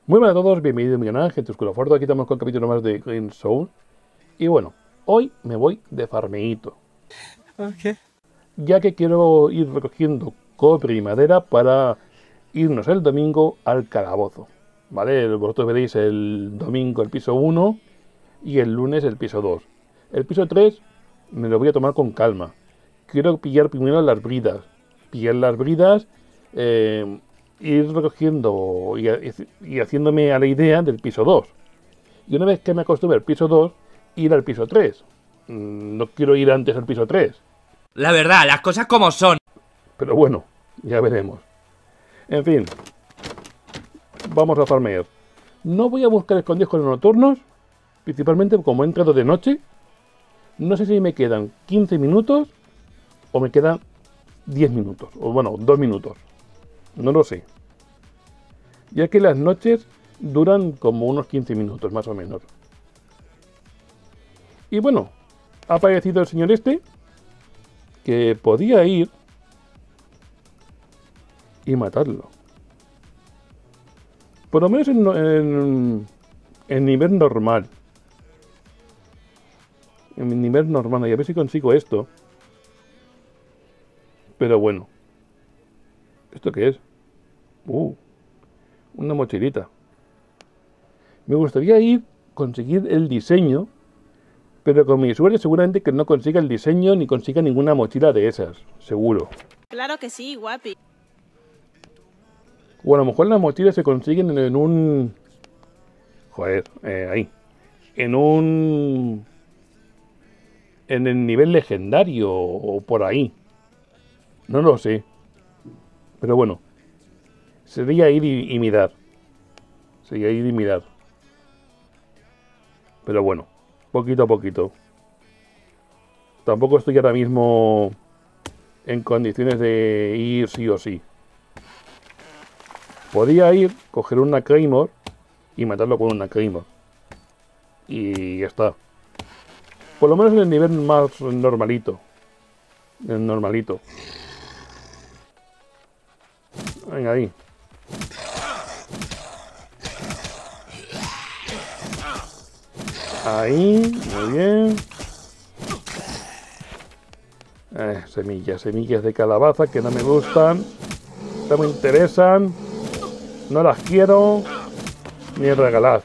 Muy buenas a todos, bienvenidos a mi canal, gente oscura fuerte. Aquí estamos con un capítulo más de Green Soul. Y bueno, hoy me voy de farmeíto. Ok. Ya que quiero ir recogiendo cobre y madera para irnos el domingo al calabozo. ¿Vale? Vosotros veréis el domingo el piso 1 y el lunes el piso 2. El piso 3 me lo voy a tomar con calma. Quiero pillar primero las bridas. Pillar las bridas, ir recogiendo y haciéndome a la idea del piso 2. Y una vez que me acostumbre al piso 2, ir al piso 3. No quiero ir antes al piso 3. La verdad, las cosas como son. Pero bueno, ya veremos. En fin, vamos a farmear. No voy a buscar escondrijos nocturnos, principalmente como he entrado de noche. No sé si me quedan 15 minutos o me quedan 10 minutos. O bueno, 2 minutos. No lo sé. Ya que las noches duran como unos 15 minutos más o menos. Y bueno, ha aparecido el señor este, que podía ir y matarlo. Por lo menos en nivel normal. En nivel normal. Y a ver si consigo esto. Pero bueno. ¿Esto qué es? Una mochilita. Me gustaría conseguir el diseño. Pero con mi suerte seguramente que no consiga el diseño ni consiga ninguna mochila de esas. Seguro. Claro que sí, guapi. O a lo mejor las mochilas se consiguen en un... Joder, ahí. En el nivel legendario o por ahí. No lo sé. Pero bueno. Sería ir y mirar. Sería ir y mirar. Pero bueno. Poquito a poquito. Tampoco estoy ahora mismo en condiciones de ir sí o sí. Podía ir, coger una Claymore y matarlo con una Claymore. Y ya está. Por lo menos en el nivel más normalito. El normalito. Venga, ahí. Ahí, muy bien. Semillas de calabaza que no me gustan. No me interesan. No las quiero ni regalar.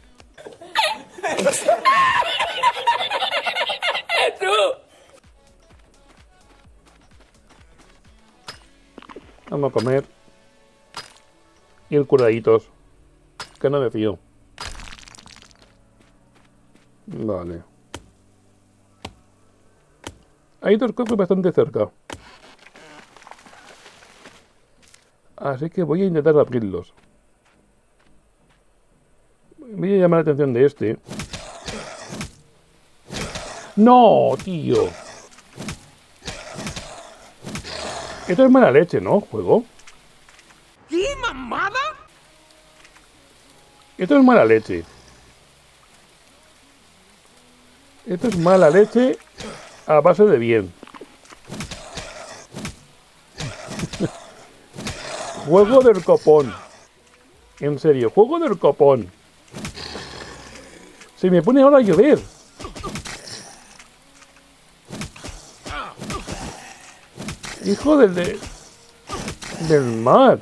Vamos a comer. Ir curaditos. Que no me fío. Vale. Hay dos cofres bastante cerca. Así que voy a intentar abrirlos. Voy a llamar la atención de este. ¡No, tío! Esto es mala leche, ¿no, juego? ¿Qué mamada? Esto es mala leche. Esto es mala leche a base de bien. Juego del copón. En serio, juego del copón. Se me pone ahora a llover. Hijo del mar.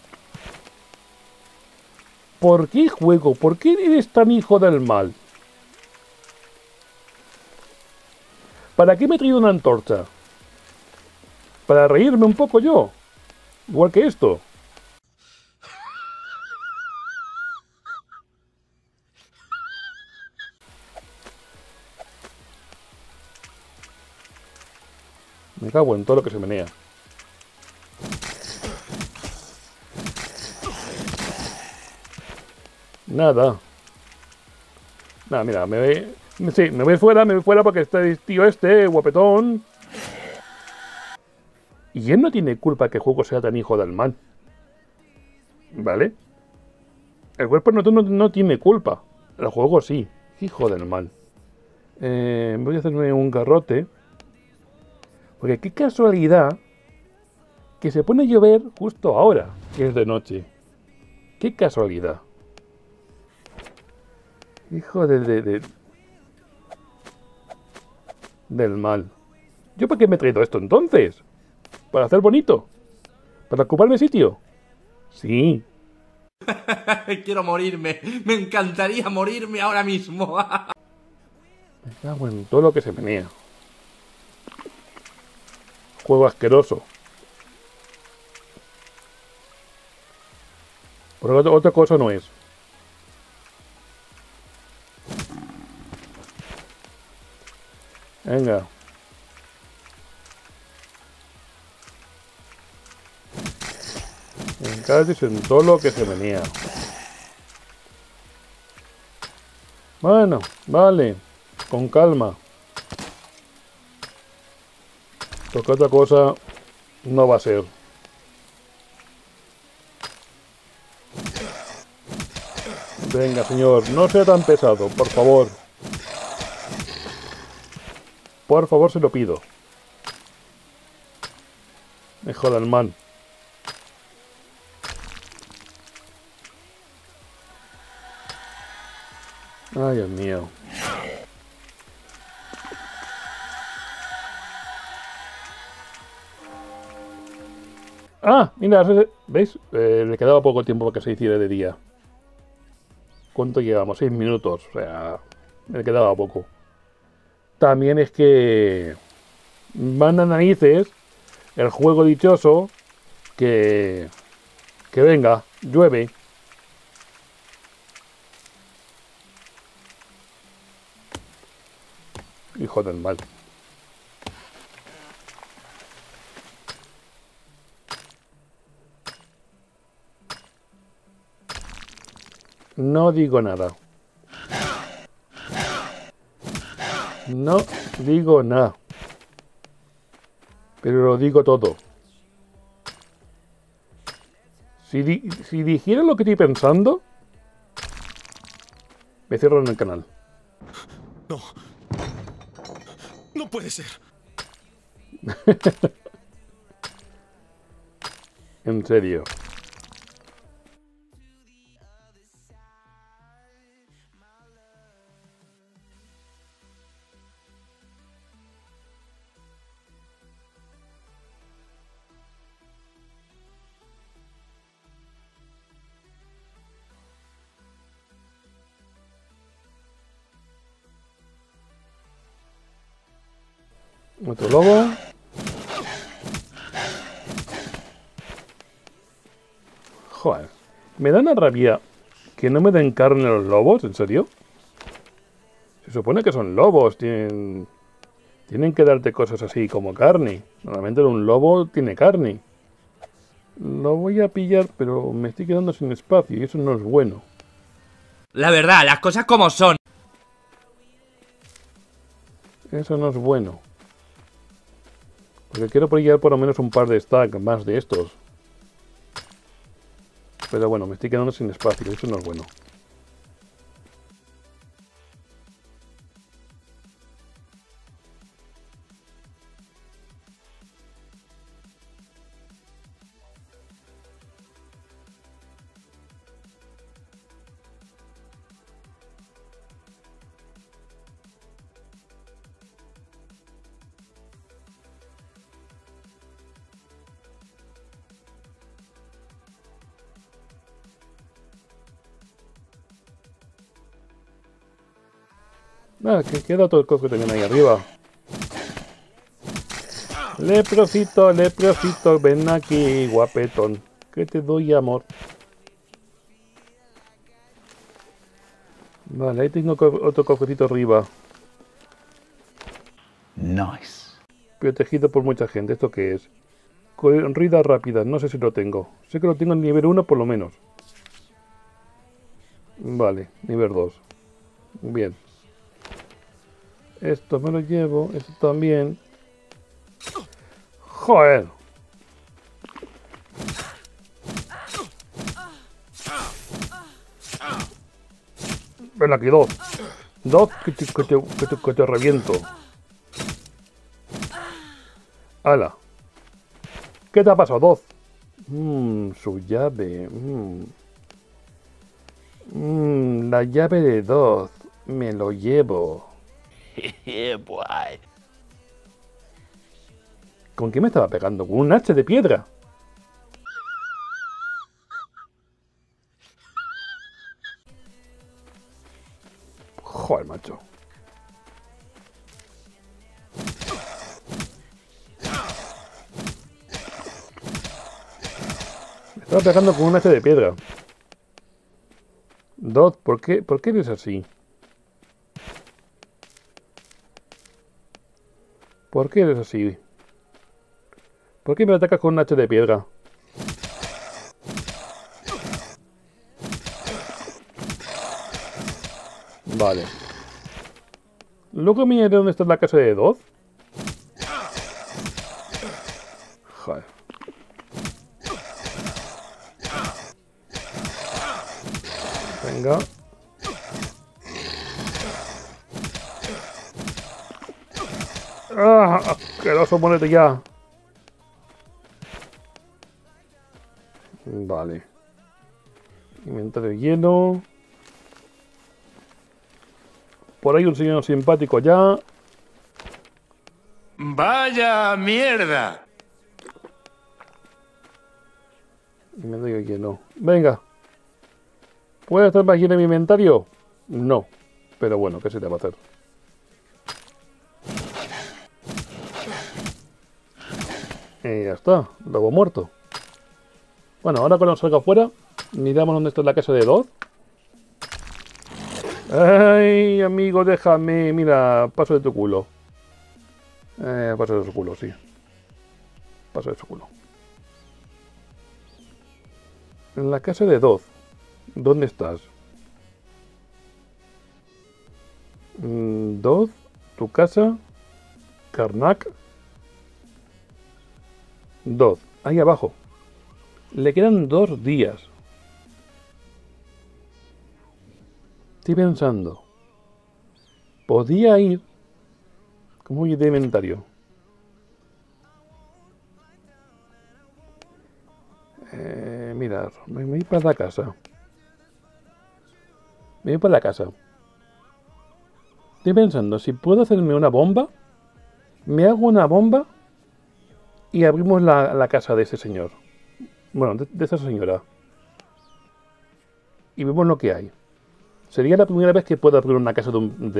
¿Por qué juego? ¿Por qué eres tan hijo del mal? ¿Para qué me he traído una antorcha? ¿Para reírme un poco yo? Igual que esto. Me cago en todo lo que se menea. Nada. Nada, mira, me voy fuera porque está el tío este, guapetón. Y él no tiene culpa que el juego sea tan hijo del mal. ¿Vale? El cuerpo no tiene culpa. El juego sí. Hijo del mal. Voy a hacerme un garrote. Porque qué casualidad que se pone a llover justo ahora, que es de noche. Qué casualidad. Hijo del mal. ¿Yo para qué me he traído esto entonces? ¿Para hacer bonito? ¿Para ocuparme sitio? Sí. Quiero morirme. Me encantaría morirme ahora mismo. Me cago en todo lo que se menea. Juego asqueroso. Porque otra cosa no es. Venga. Me caches en todo lo que se menea. Bueno, vale. Con calma. Porque otra cosa no va a ser. Venga, señor, no sea tan pesado, por favor. Por favor, se lo pido. Me joda el man. Ay, Dios mío. Ah, mira, ¿veis? Le quedaba poco tiempo para que se hiciera de día. ¿Cuánto llevamos? 6 minutos. O sea, le quedaba poco. También es que manda narices el juego dichoso que venga, llueve. Hijo del mal. No digo nada. No digo nada. Pero lo digo todo. Si dijera lo que estoy pensando, me cierran el canal. No. No puede ser. En serio. Otro lobo. Joder. Me da una rabia que no me den carne los lobos, ¿en serio? Se supone que son lobos, tienen que darte cosas así como carne. Normalmente un lobo tiene carne. Lo voy a pillar, pero me estoy quedando sin espacio y eso no es bueno. La verdad, las cosas como son. Eso no es bueno. Porque quiero pillar por lo menos un par de stacks más de estos. Pero bueno, me estoy quedando sin espacio, eso no es bueno. Ah, que queda todo el cofre también ahí arriba. Leprosito, leprosito, ven aquí, guapetón. Que te doy amor. Vale, ahí tengo otro cofrecito arriba. Nice. Protegido por mucha gente. ¿Esto qué es? Corrida rápida. No sé si lo tengo. Sé que lo tengo en nivel 1 por lo menos. Vale, nivel 2. Bien. Esto me lo llevo. Esto también. ¡Joder! Ven aquí, dos. Dos que te reviento. ¡Hala! ¿Qué te ha pasado? Dos. Su llave. La llave de dos. Me lo llevo. Boy. ¿Con qué me estaba pegando? Con un hacha de piedra. Joder, macho. Me estaba pegando con un hacha de piedra. Dot, ¿por qué eres así? ¿Por qué eres así? ¿Por qué me atacas con un hacha de piedra? Vale. Luego miraré dónde está la casa de Dot. Joder. Venga. ¡Ah! ¡Asqueroso, ponete ya! Vale. Inventario lleno. Por ahí un señor simpático ya. ¡Vaya mierda! Inventario lleno. Venga. ¿Puede estar más lleno mi inventario? No. Pero bueno, ¿qué se te va a hacer? Y ya está. Lobo muerto. Bueno, ahora cuando salga afuera, miramos dónde está la casa de Dot. Ay, amigo, déjame. Mira, paso de tu culo. Paso de su culo, sí. Paso de su culo. En la casa de Dot. ¿Dónde estás? Dot, tu casa. Karnak. Dot, ahí abajo. Le quedan 2 días. Estoy pensando. Podía ir. ¿Cómo voy de inventario? Mirad, me voy para la casa. Me voy para la casa. Estoy pensando, si puedo hacerme una bomba, me hago una bomba y abrimos la casa de ese señor. Bueno, de esa señora. Y vemos lo que hay. Sería la primera vez que puedo abrir una casa de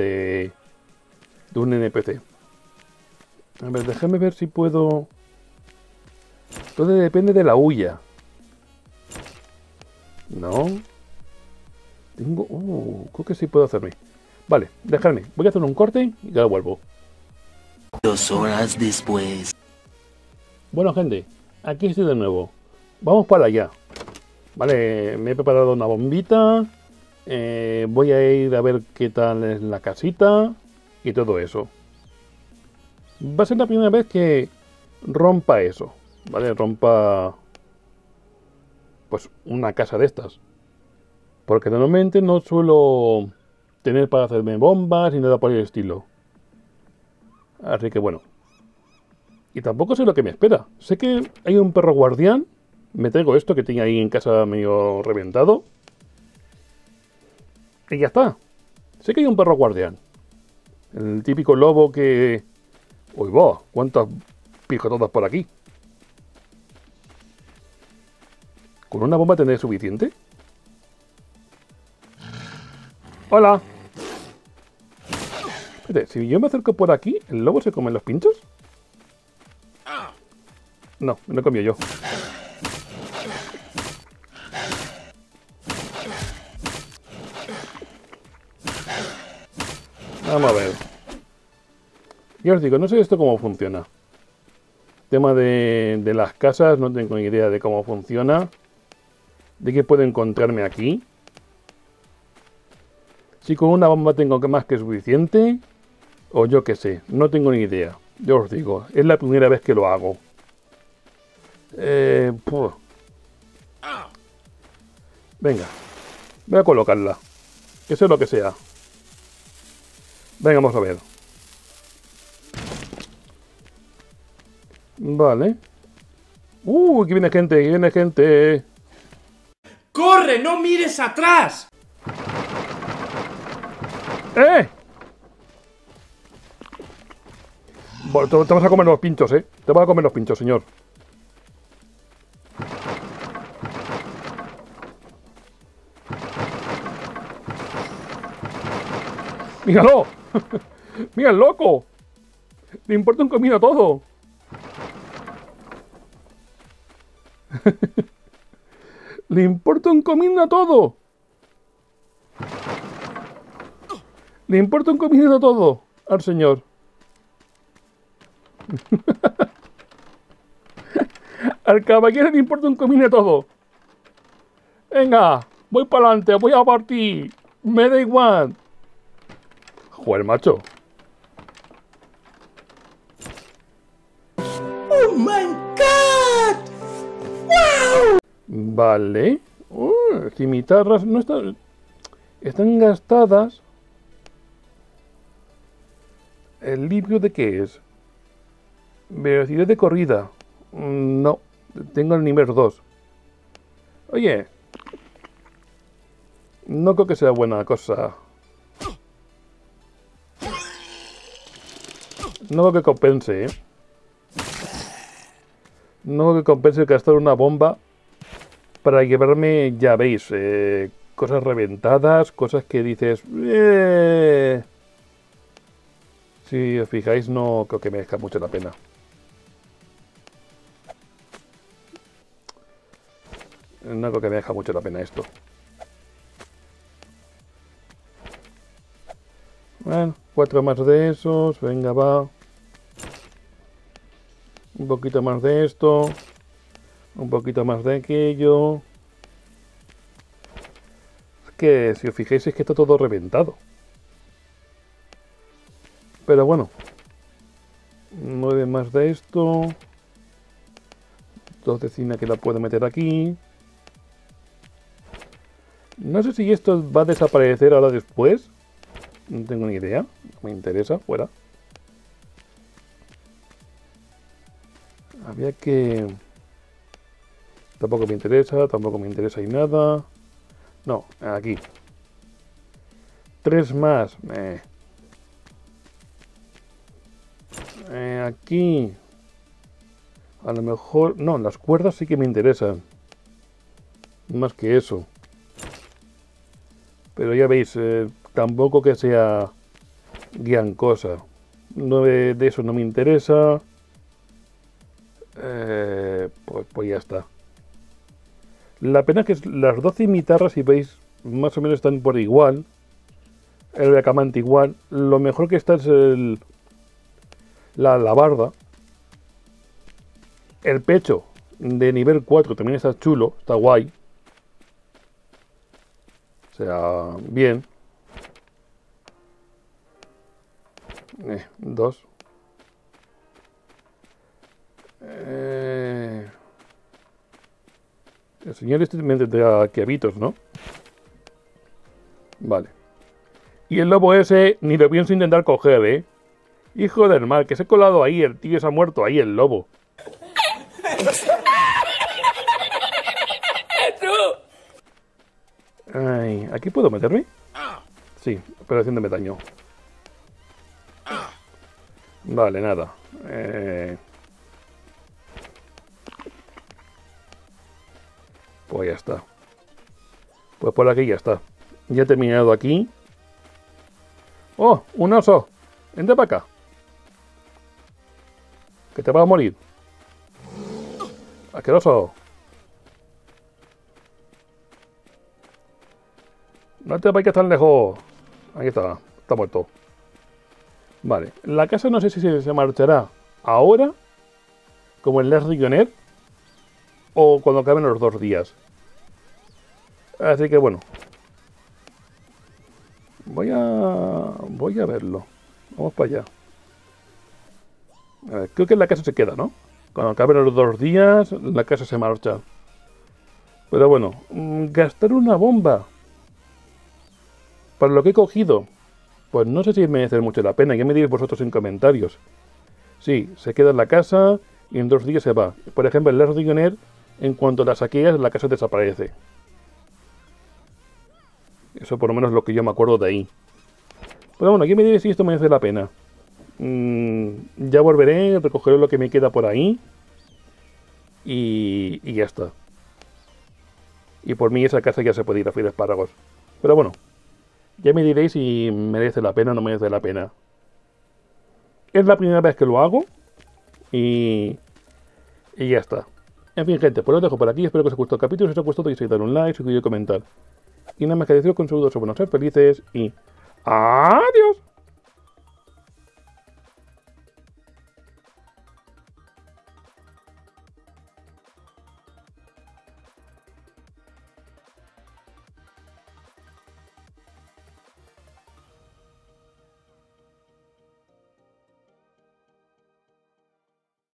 un NPC. A ver, déjame ver si puedo... Todo depende de la huya. No. Tengo... creo que sí puedo hacerme. Vale, dejadme. Voy a hacer un corte y ya vuelvo. 2 horas después. Bueno, gente, aquí estoy de nuevo. Vamos para allá. Vale, me he preparado una bombita. Voy a ir a ver qué tal es la casita y todo eso. Va a ser la primera vez que rompa eso. Vale, rompa pues una casa de estas. Porque normalmente no suelo tener para hacerme bombas ni nada por el estilo. Así que bueno. Y tampoco sé lo que me espera. Sé que hay un perro guardián. Me traigo esto que tenía ahí en casa medio reventado. Y ya está. Sé que hay un perro guardián. El típico lobo que... Uy, va, cuántas pijototas por aquí. ¿Con una bomba tendré suficiente? ¡Hola! Espérate, si yo me acerco por aquí, ¿el lobo se come los pinchos? No, me lo comí yo. Vamos a ver. Ya os digo, no sé esto cómo funciona. Tema de las casas, no tengo ni idea de cómo funciona. De qué puedo encontrarme aquí. Si con una bomba tengo más que suficiente. O yo qué sé, no tengo ni idea. Yo os digo, es la primera vez que lo hago. Venga, voy a colocarla. Que sea lo que sea. Venga, vamos a ver. Vale. Que viene gente, que viene gente. ¡Corre! ¡No mires atrás! ¡Eh! Bueno, te vas a comer los pinchos, ¿eh? Te vas a comer los pinchos, señor. ¡Míralo! ¡Mira el loco! Le importa un comino todo. Le importa un comino a todo. Le importa un comino a todo al señor. Al caballero le importa un comino a todo. Venga, voy para adelante, voy a partir. Me da igual. Joder, macho. ¡Oh, my God! ¡Wow! Vale. Cimitarras no están... Están gastadas. ¿El libro de qué es? Velocidad de corrida. No. Tengo el nivel 2. Oye. No creo que sea buena cosa. No creo que compense, ¿eh? No creo que compense gastar una bomba para llevarme, ya veis, cosas reventadas, cosas que dices... Si os fijáis, no creo que merezca mucho la pena. No creo que merezca mucho la pena esto. Bueno, 4 más de esos, venga, va. Un poquito más de esto. Un poquito más de aquello. Es que, si os fijáis, es que está todo reventado. Pero bueno. 9 más de esto. 2 de cine que la puedo meter aquí. No sé si esto va a desaparecer ahora después. No tengo ni idea. No me interesa, fuera. Había que... Tampoco me interesa y nada. No, aquí. 3 más. Aquí. A lo mejor... No, las cuerdas sí que me interesan. Más que eso. Pero ya veis, tampoco que sea gran cosa. 9 de eso no me interesa. Pues ya está. La pena es que las 12 cimitarras, si veis, más o menos están por igual. El bracamante igual. Lo mejor que está es la alabarda. El pecho de nivel 4 también está chulo, está guay. O sea, bien. 2. El señor este me tendrá clavitos, ¿no? Vale. Y el lobo ese ni lo pienso intentar coger, ¿eh? Hijo del mal, que se ha colado ahí, el tío se ha muerto ahí, el lobo. Ay, ¿aquí puedo meterme? Sí, pero haciéndome daño. Vale, nada. Pues ya está. Pues por aquí ya está. Ya he terminado aquí. ¡Oh! ¡Un oso! Vente para acá. Que te vas a morir. ¡Asqueroso! No te vayas tan lejos. Ahí está. Está muerto. Vale. La casa no sé si se marchará ahora, como en Les Riguioner, o cuando acaben los 2 días. Así que bueno. Voy a verlo. Vamos para allá. A ver, creo que la casa se queda, ¿no? Cuando acaben los 2 días, la casa se marcha. Pero bueno, gastar una bomba para lo que he cogido, pues no sé si merece mucho la pena. Ya me diréis vosotros en comentarios. Sí, se queda en la casa y en 2 días se va. Por ejemplo, en Les Riguioner, en cuanto la saqueas, la casa desaparece. Eso por lo menos es lo que yo me acuerdo de ahí. Pero bueno, aquí me diréis si esto merece la pena. Ya volveré, recogeré lo que me queda por ahí. Y ya está. Y por mí esa casa ya se puede ir a freír espárragos. Pero bueno, ya me diréis si merece la pena o no merece la pena. Es la primera vez que lo hago. Y ya está. En fin, gente, pues lo dejo por aquí. Espero que os haya gustado el capítulo. Si os ha gustado, podéis dar un like, suscribir y comentar. Y nada más que deciros con saludos, buenos, ser felices y... ¡Adiós!